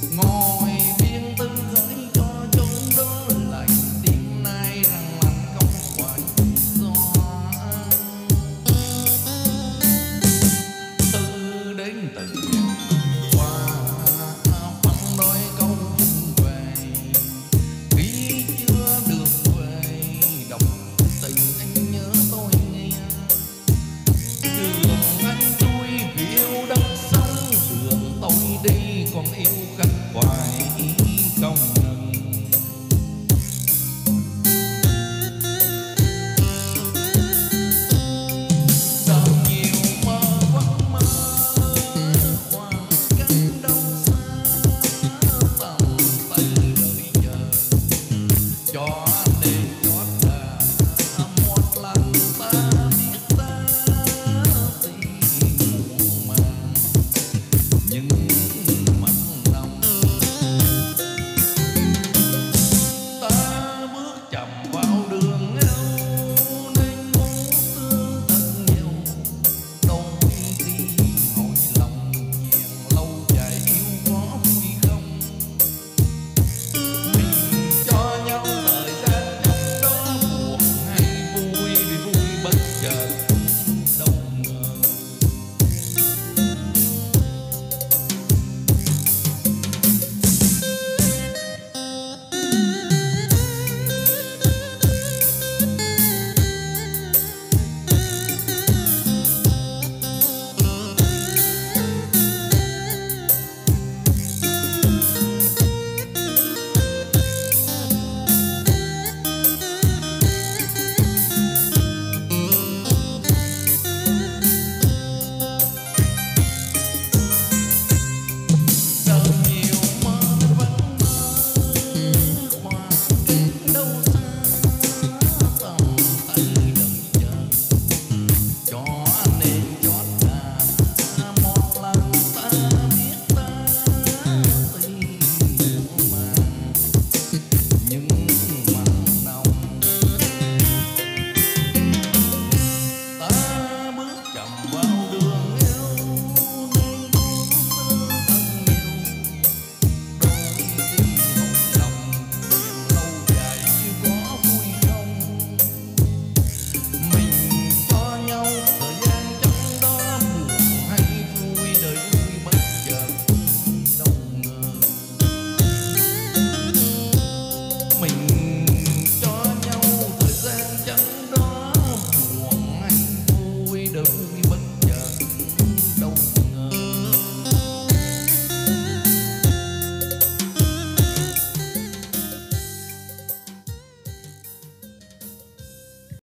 ngồi biên tư gửi cho chốn đó lại đêm nay rằng lành không phải do từ đến từ qua phân đôi câu vụng về khi chưa được về đọc tình anh nhớ tôi nghe đường anh trôi phiêu đất sông đường tôi đi còn yêu khách hoài không ngừng sao nhiều mơ vẫn mơ khoảng cách đâu xa tầm tay đợi chờ cho anh đến chót là một lần ta biết ta thì muộn màng nhưng mắt nồng ta bước chậm vào đường yêu nên muốn thương thật nhiều đôi khi hỏi lòng nhiều lâu dài yêu có vui không mình cho nhau thời gian trong đó buồn hay vui vì vui bất chợt đâu ngờ sao nhiều mơ vẫn mơ khoảng cách đâu xa tầm tay đợi chờ cho anh nên chót là một lần ta biết ta tuy muộn màng nhưng mặn nồng ta bước chậm vào đường yêu nên muốn thương thật nhiều đôi khi hỏi lòng niềm lâu dài yêu có vui không mình cho nhau thời gian trong đó buồn hay vui đời vui bất chợt đâu ngờ mình